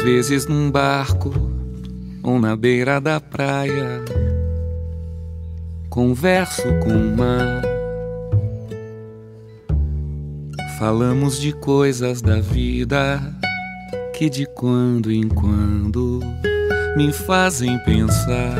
vezes num barco ou na beira da praia, converso com o mar. Falamos de coisas da vida que de quando em quando me fazem pensar.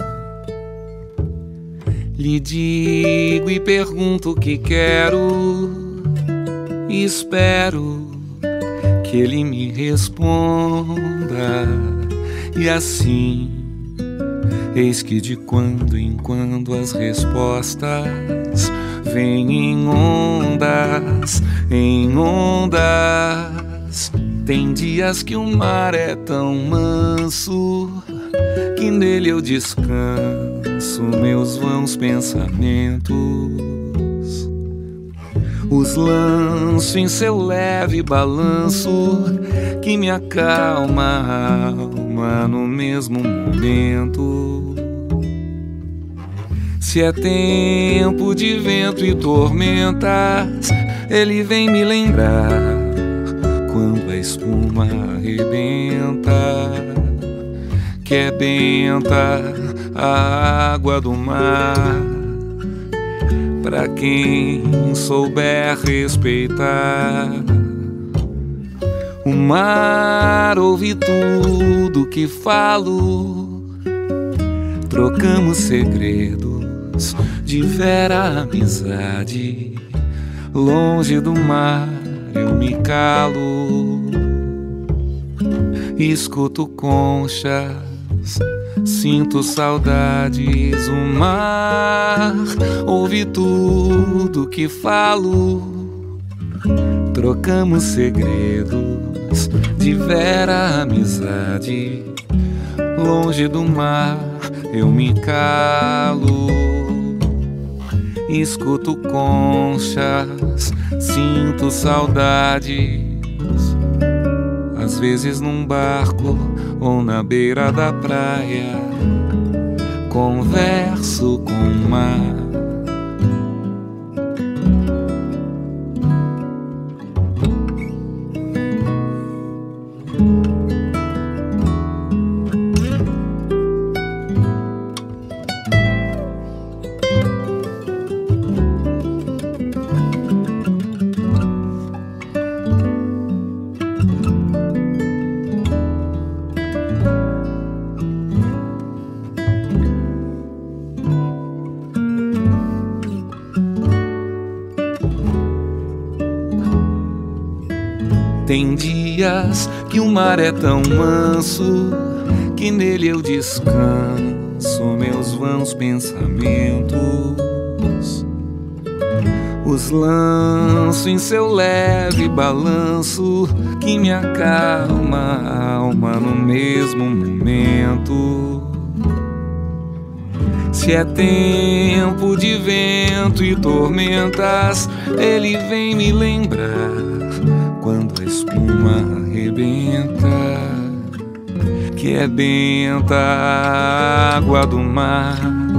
Lhe digo e pergunto o que quero e espero que ele me responda. E assim, eis que de quando em quando as respostas vêm em ondas, em ondas. Tem dias que o mar é tão manso que nele eu descanso meus vãos pensamentos. Os lanço em seu leve balanço que me acalma a alma no mesmo momento. Se é tempo de vento e tormentas, ele vem me lembrar quando a espuma arrebenta, que é benta a água do mar. Pra quem souber respeitar o mar, ouve tudo que falo. Trocamos segredos de vera amizade. Longe do mar eu me calo, escuto conchas, sinto saudades. O mar ouve tudo que falo. Trocamos segredos de vera amizade. Longe do mar eu me calo, escuto conchas, sinto saudades. Às vezes num barco ou na beira da praia, converso com o mar. Tem dias que o mar é tão manso que nele eu descanso meus vãos pensamentos. Os lanço em seu leve balanço que me acalma a alma no mesmo momento. Se é tempo de vento e tormentas, ele vem me lembrar quando a espuma arrebenta, que é benta a água do mar.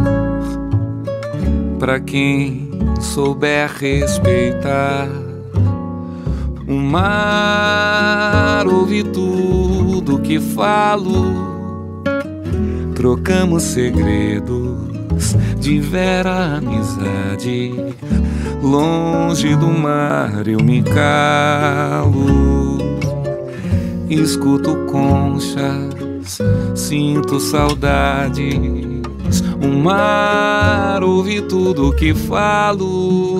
Pra quem souber respeitar o mar, ouve tudo que falo. Trocamos segredos de vera amizade. Longe do mar eu me calo, escuto conchas, sinto saudades. O mar ouve tudo que falo.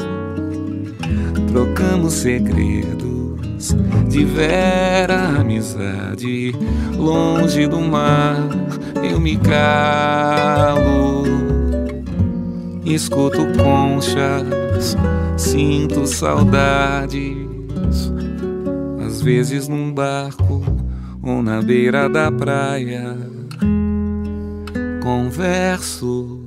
Trocamos segredos de vera amizade. Longe do mar eu me calo, escuto conchas, sinto saudades. Às vezes num barco ou na beira da praia, converso